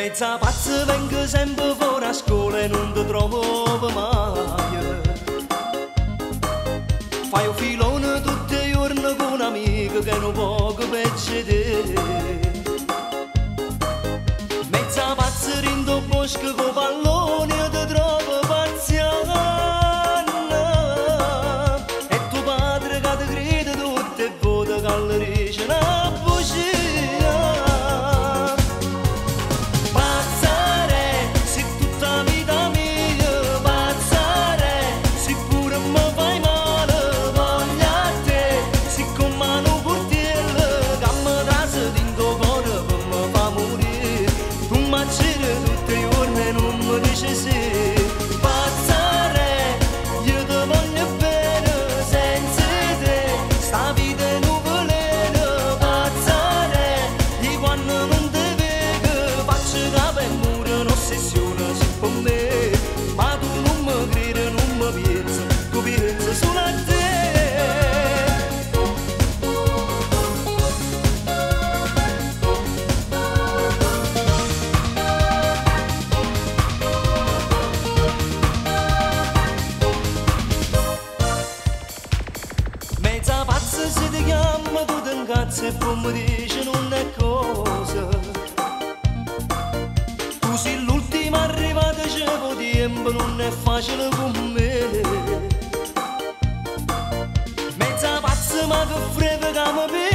Mezza pazza vengo sempre fuori a scuola e non ti trovo mai. Fai un filone tutti i giorni con un amico che non poco peggio di te. Mezza pazza rindo bosco con palloni e ti trovo pazziana. E tuo padre che ti crede tutte e vota galleria una bugia. Mezza pazza se ti chiama, tu ti incazzi e poi mi dici non è cosa. Tu sei l'ultima arrivata, c'è tempo, non è facile con me. Mezza pazza ma che frega che mi